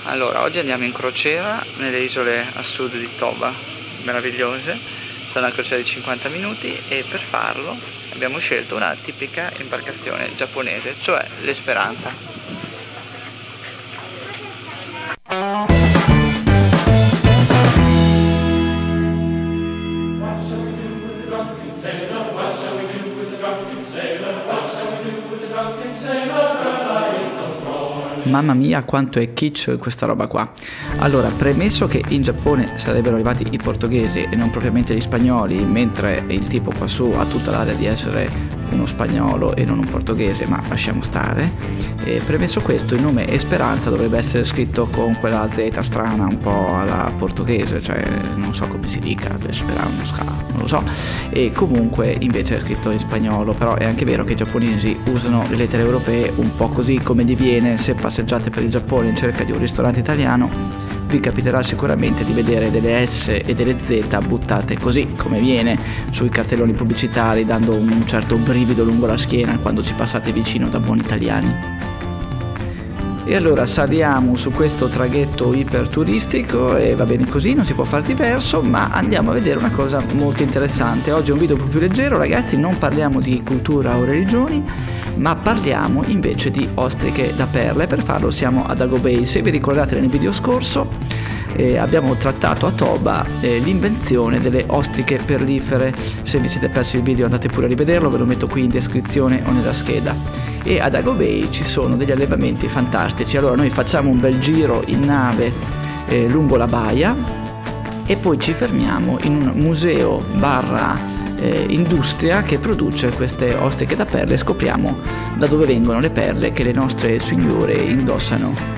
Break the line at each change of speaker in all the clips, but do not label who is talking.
Allora, oggi andiamo in crociera nelle isole a sud di Toba, meravigliose, sarà una crociera di 50 minuti e per farlo abbiamo scelto una tipica imbarcazione giapponese, cioè l'Esperanza. Mamma mia quanto è kitsch questa roba qua. Allora, premesso che in Giappone sarebbero arrivati i portoghesi e non propriamente gli spagnoli, mentre il tipo qua su ha tutta l'area di essere uno spagnolo e non un portoghese, ma lasciamo stare. Premesso questo, il nome Esperanza dovrebbe essere scritto con quella Z strana un po' alla portoghese, cioè non so come si dica, Esperanza, non lo so. E comunque invece è scritto in spagnolo, però è anche vero che i giapponesi usano le lettere europee un po' così come gli viene. Se passeggiate per il Giappone in cerca di un ristorante italiano, vi capiterà sicuramente di vedere delle S e delle Z buttate così come viene sui cartelloni pubblicitari, dando un certo brivido lungo la schiena quando ci passate vicino da buoni italiani. E allora saliamo su questo traghetto iperturistico e va bene così, non si può far diverso, ma andiamo a vedere una cosa molto interessante. Oggi è un video un po' più leggero, ragazzi, non parliamo di cultura o religioni, ma parliamo invece di ostriche da perla, e per farlo siamo ad Ago Bay. Se vi ricordate nel video scorso abbiamo trattato a Toba l'invenzione delle ostriche perlifere. Se vi siete persi il video andate pure a rivederlo, ve lo metto qui in descrizione o nella scheda. E ad Ago Bay ci sono degli allevamenti fantastici. Allora noi facciamo un bel giro in nave lungo la baia e poi ci fermiamo in un museo barra industria che produce queste ostriche da perle e scopriamo da dove vengono le perle che le nostre signore indossano.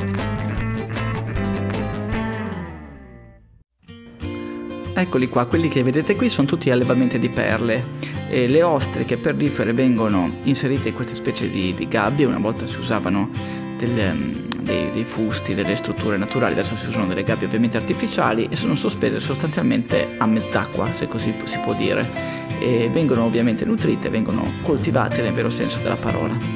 Eccoli qua, quelli che vedete qui sono tutti allevamenti di perle. Le ostriche perlifere vengono inserite in queste specie di gabbie. Una volta si usavano dei fusti, delle strutture naturali, adesso si usano delle gabbie ovviamente artificiali e sono sospese sostanzialmente a mezz'acqua, se così si può dire, e vengono ovviamente nutrite, vengono coltivate nel vero senso della parola.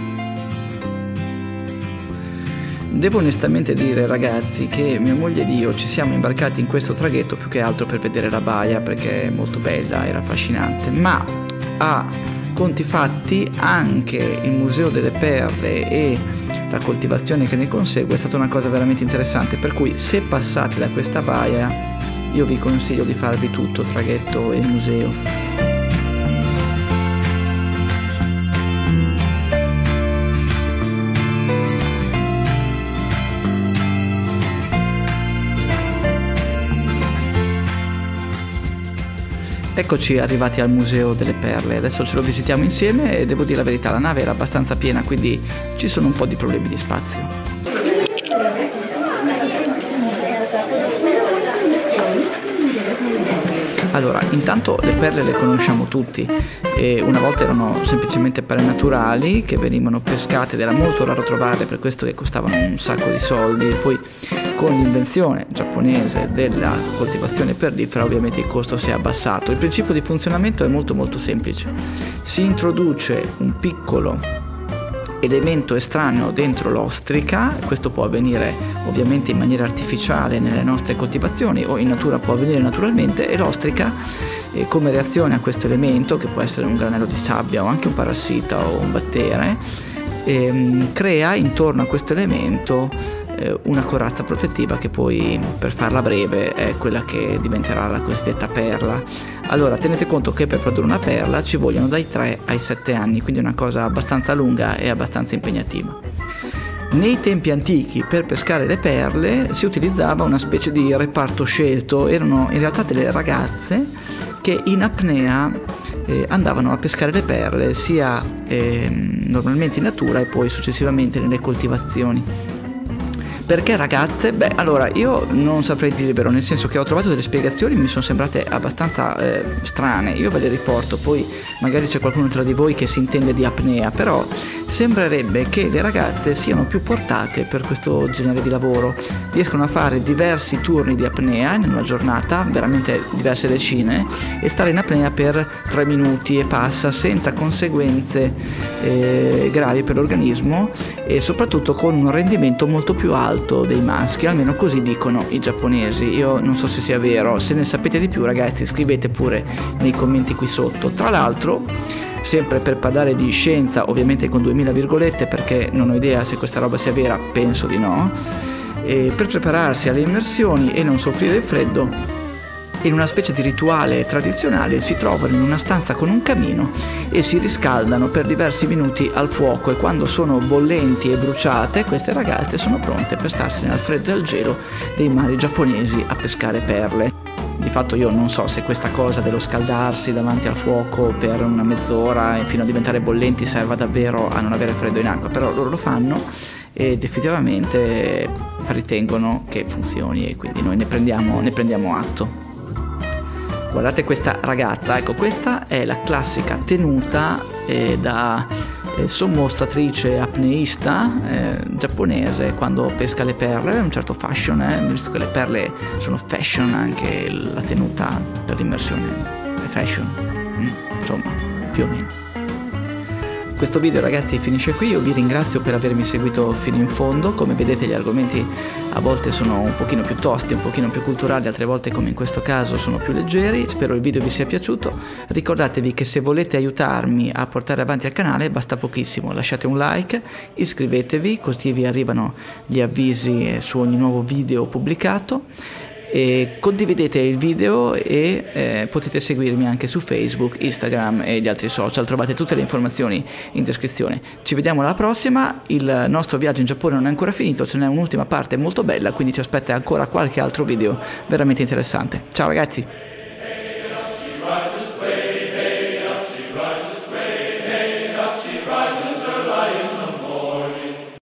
Devo onestamente dire, ragazzi, che mia moglie ed io ci siamo imbarcati in questo traghetto più che altro per vedere la baia, perché è molto bella, era affascinante, ma a conti fatti anche il Museo delle Perle e la coltivazione che ne consegue è stata una cosa veramente interessante, per cui se passate da questa baia io vi consiglio di farvi tutto, traghetto e museo. Eccoci arrivati al Museo delle Perle, adesso ce lo visitiamo insieme e devo dire la verità, la nave era abbastanza piena, quindi ci sono un po' di problemi di spazio. Allora, intanto le perle le conosciamo tutti, e una volta erano semplicemente perle naturali che venivano pescate ed era molto raro trovarle, per questo che costavano un sacco di soldi. Poi con l'invenzione giapponese della coltivazione perlifera ovviamente il costo si è abbassato. Il principio di funzionamento è molto semplice: si introduce un piccolo elemento estraneo dentro l'ostrica. Questo può avvenire ovviamente in maniera artificiale nelle nostre coltivazioni o in natura può avvenire naturalmente, e l'ostrica come reazione a questo elemento, che può essere un granello di sabbia o anche un parassita o un battere, crea intorno a questo elemento una corazza protettiva che poi, per farla breve, è quella che diventerà la cosiddetta perla. Allora tenete conto che per produrre una perla ci vogliono dai 3 ai 7 anni, quindi è una cosa abbastanza lunga e abbastanza impegnativa. Nei tempi antichi per pescare le perle si utilizzava una specie di reparto scelto, erano in realtà delle ragazze che in apnea andavano a pescare le perle sia normalmente in natura e poi successivamente nelle coltivazioni. Perché ragazze? Beh, allora io non saprei dire vero, nel senso che ho trovato delle spiegazioni, mi sono sembrate abbastanza strane. Io ve le riporto, poi magari c'è qualcuno tra di voi che si intende di apnea, però sembrerebbe che le ragazze siano più portate per questo genere di lavoro, riescono a fare diversi turni di apnea in una giornata, veramente diverse decine, e stare in apnea per 3 minuti e passa senza conseguenze gravi per l'organismo, e soprattutto con un rendimento molto più alto alto dei maschi, almeno così dicono i giapponesi. Io non so se sia vero, se ne sapete di più ragazzi scrivete pure nei commenti qui sotto. Tra l'altro, sempre per parlare di scienza, ovviamente con 2000 virgolette perché non ho idea se questa roba sia vera, penso di no, e per prepararsi alle immersioni e non soffrire il freddo, in una specie di rituale tradizionale si trovano in una stanza con un camino e si riscaldano per diversi minuti al fuoco, e quando sono bollenti e bruciate queste ragazze sono pronte per starsene al freddo e al gelo dei mari giapponesi a pescare perle. Di fatto io non so se questa cosa dello scaldarsi davanti al fuoco per una mezz'ora fino a diventare bollenti serva davvero a non avere freddo in acqua, però loro lo fanno ed effettivamente ritengono che funzioni, e quindi noi ne prendiamo atto. Guardate questa ragazza, ecco, questa è la classica tenuta da sommostratrice apneista giapponese quando pesca le perle. È un certo fashion, visto che le perle sono fashion, anche la tenuta per l'immersione è fashion, insomma, più o meno. Questo video ragazzi finisce qui, io vi ringrazio per avermi seguito fino in fondo. Come vedete gli argomenti a volte sono un pochino più tosti, un pochino più culturali, altre volte come in questo caso sono più leggeri. Spero il video vi sia piaciuto. Ricordatevi che se volete aiutarmi a portare avanti il canale basta pochissimo, lasciate un like, iscrivetevi così vi arrivano gli avvisi su ogni nuovo video pubblicato. E condividete il video e potete seguirmi anche su Facebook, Instagram e gli altri social, trovate tutte le informazioni in descrizione. Ci vediamo alla prossima, il nostro viaggio in Giappone non è ancora finito, ce n'è un'ultima parte molto bella, quindi ci aspetta ancora qualche altro video veramente interessante. Ciao ragazzi!